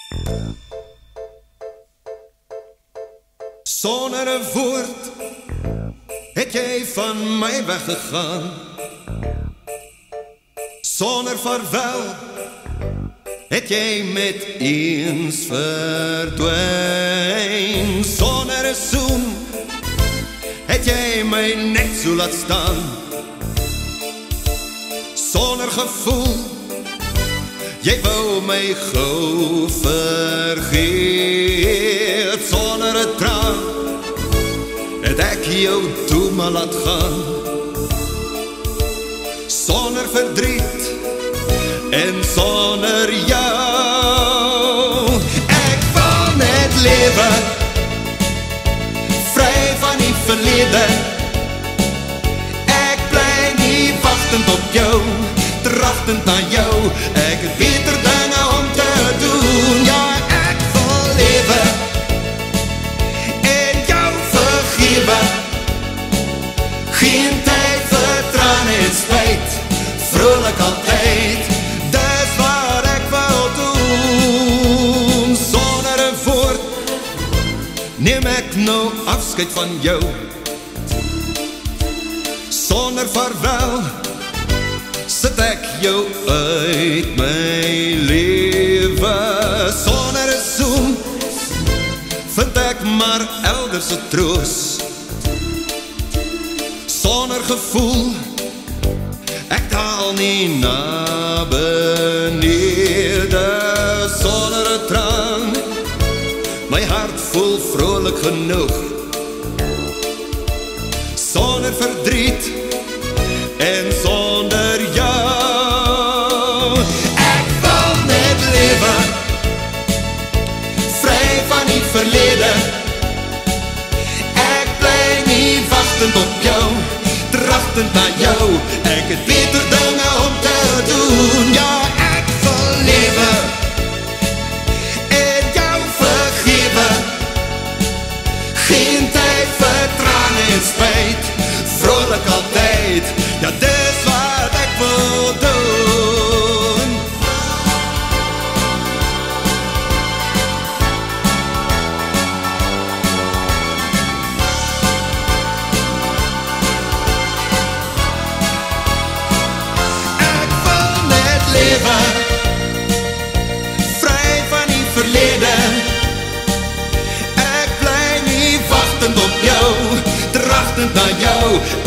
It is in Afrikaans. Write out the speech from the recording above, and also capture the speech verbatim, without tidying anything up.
Sonder een woord het jy van my weggegaan. Sonder vaarwel het jy met eens verdwyn. Sonder een soen het jy my net so laat staan. Sonder gevoel jy wou my gou vergeet. Sonder een traan het ek jou toe maar laat gaan. Sonder verdriet en sonder jou. Ek wil net lewe, vry van die verlede. Ek bly nie wachtend op jou, trachtend na jou. Ek het beter dinge om te doen. Ja, ek wil lewe en jou vergewe. Geen tyd vir trane en spijt, vrolik altyd. Dis wat ek wil doen. Sonder een woord neem ek nou afskeid van jou. Sonder vaarwel sit ek jou uit my lewe. Sonder een soen vind ek maar elders 'n troos. Sonder gevoel ek daal nie na benede. Sonder 'n traan my hart voel vrolik genoeg. Sonder verdriet en sonder jou. Ek wil net lewe, vry van die verlede. Ek bly nie wachtend op jou, trachtend na jou. Ek het beter dinge om te doen. Ja, ek wil lewe en jou vergewe. Geen tyd vir trane en spijt, vrolik altyd. Ja, dis wat ek wil doen. Ek wil net lewe, vry van die verlede. Ek bly nie wachtend op jou, trachtend na jou.